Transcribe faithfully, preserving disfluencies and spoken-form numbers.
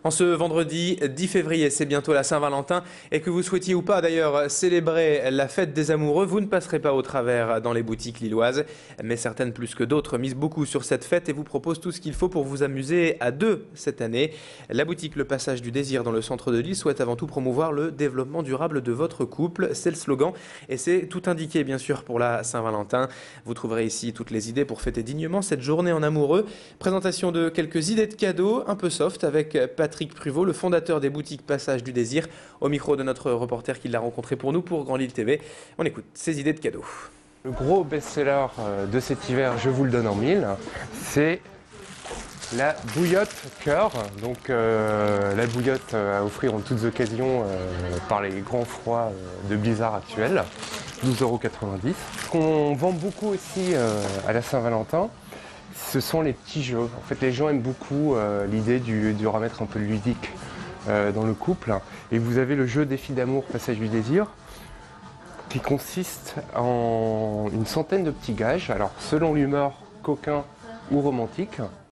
En ce vendredi dix février, c'est bientôt la Saint-Valentin et que vous souhaitiez ou pas d'ailleurs célébrer la fête des amoureux, vous ne passerez pas au travers dans les boutiques lilloises. Mais certaines plus que d'autres misent beaucoup sur cette fête et vous proposent tout ce qu'il faut pour vous amuser à deux cette année. La boutique Le Passage du Désir dans le centre de Lille souhaite avant tout promouvoir le développement durable de votre couple. C'est le slogan et c'est tout indiqué bien sûr pour la Saint-Valentin. Vous trouverez ici toutes les idées pour fêter dignement cette journée en amoureux. Présentation de quelques idées de cadeaux un peu soft avec Patrick Pruvot, le fondateur des boutiques Passage du Désir, au micro de notre reporter qui l'a rencontré pour nous pour Grand Lille T V. On écoute ses idées de cadeaux. Le gros best-seller de cet hiver, je vous le donne en mille, c'est la bouillotte cœur. Donc euh, la bouillotte à offrir en toutes occasions euh, par les grands froids de blizzard actuels, douze euros quatre-vingt-dix. Ce qu'on vend beaucoup aussi euh, à la Saint-Valentin, ce sont les petits jeux. En fait, les gens aiment beaucoup euh, l'idée du, de remettre un peu de ludique euh, dans le couple. Et vous avez le jeu Défi d'amour Passage du Désir, qui consiste en une centaine de petits gages, alors selon l'humeur coquin ou romantique,